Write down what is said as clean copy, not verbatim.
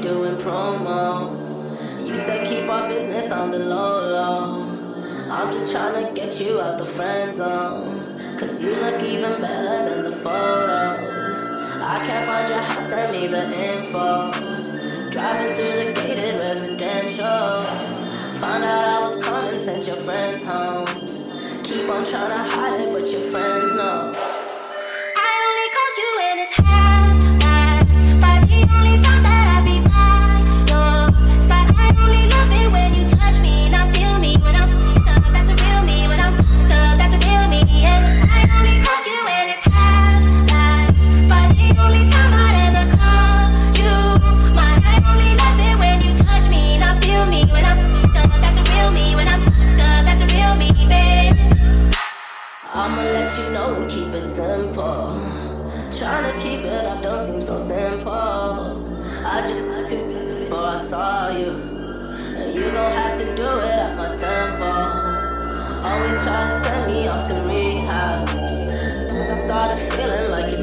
doing promo. You said keep our business on the low low. I'm just trying to get you out the friend zone, cause you look even better than the photos. I can't find your house, send me the info. Driving through the gated residential. Found out I was coming, sent your friends home. Keep on trying to hide it, but your friends know. I only call you when it's half-assed, but the only time that I be by your side. I only love it when you touch me, not feel me when I'm f***ed up. That's a real me, when I'm f***ed up, that's a real me, yeah. I only call you when it's half-assed, but the only time I'd ever call you mine. I only love it when you touch me, not feel me when I'm f***ed up. That's a real me, when I'm f***ed up, that's a real me, babe. I'ma let you know and keep it simple. Tryna keep it up don't seem so simple. I just got to before I saw you, and you gon' have to do it at my tempo. Always try to send me off to rehab. Started feeling like